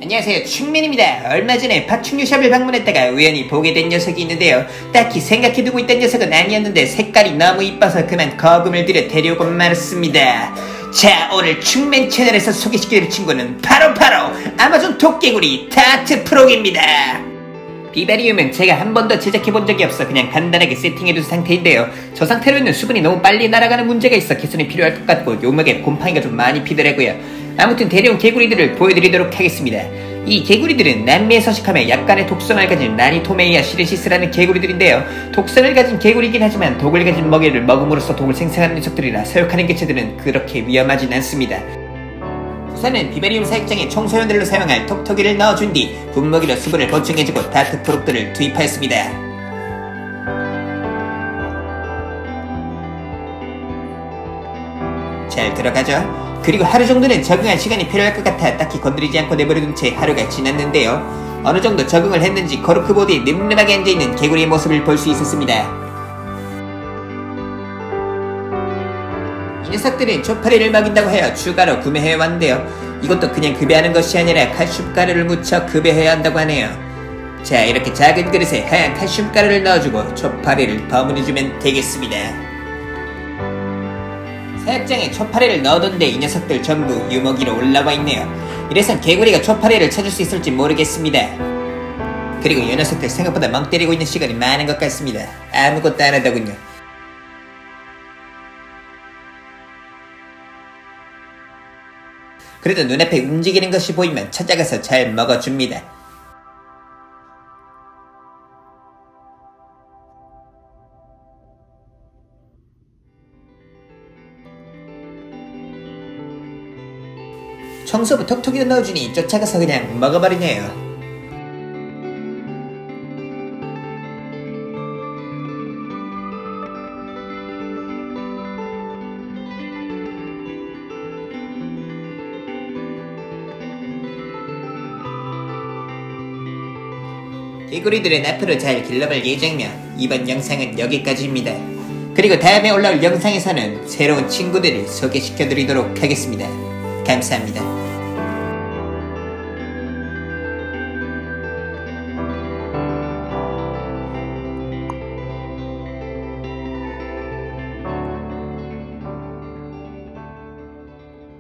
안녕하세요, 충맨입니다. 얼마 전에 파충류샵을 방문했다가 우연히 보게 된 녀석이 있는데요. 딱히 생각해두고 있던 녀석은 아니었는데 색깔이 너무 이뻐서 그만 거금을 들여 데려오고 말았습니다. 자, 오늘 충맨 채널에서 소개시켜드릴 친구는 바로 아마존 토끼구리 다트 프록입니다. 비바리움은 제가 한 번도 제작해본 적이 없어 그냥 간단하게 세팅해둔 상태인데요. 저 상태로는 수분이 너무 빨리 날아가는 문제가 있어 개선이 필요할 것 같고 요목에 곰팡이가 좀 많이 피더라고요. 아무튼 데려온 개구리들을 보여드리도록 하겠습니다. 이 개구리들은 남미에 서식하며 약간의 독성을 가진 라니토메이아 시리시스라는 개구리들인데요. 독성을 가진 개구리이긴 하지만 독을 가진 먹이를 먹음으로써 독을 생성하는 녀석들이라 사육하는 개체들은 그렇게 위험하진 않습니다. 우선은 비바리움 사육장에 청소년들로 사용할 톡톡이를 넣어준 뒤 분먹이로 수분을 보충해주고 다트 프록들을 투입하였습니다. 잘 들어가죠? 그리고 하루 정도는 적응할 시간이 필요할 것 같아 딱히 건드리지 않고 내버려둔 채 하루가 지났는데요. 어느 정도 적응을 했는지 코르크보드에 늠름하게 앉아있는 개구리의 모습을 볼 수 있었습니다. 이 녀석들은 초파리를 먹인다고 하여 추가로 구매해왔는데요. 이것도 그냥 급여하는 것이 아니라 칼슘 가루를 묻혀 급여해야 한다고 하네요. 자, 이렇게 작은 그릇에 하얀 칼슘 가루를 넣어주고 초파리를 버무려주면 되겠습니다. 사육장에 초파리를 넣어뒀는데 이 녀석들 전부 유먹이로 올라와 있네요. 이래선 개구리가 초파리를 찾을 수 있을지 모르겠습니다. 그리고 이 녀석들 생각보다 멍 때리고 있는 시간이 많은 것 같습니다. 아무것도 안 하더군요. 그래도 눈앞에 움직이는 것이 보이면 찾아가서 잘 먹어줍니다. 청소부 톡톡이도 넣어주니 쫓아가서 그냥 먹어버리네요. 개구리들은 앞으로 잘 길러볼 예정이며 이번 영상은 여기까지입니다. 그리고 다음에 올라올 영상에서는 새로운 친구들을 소개시켜드리도록 하겠습니다. 감사합니다.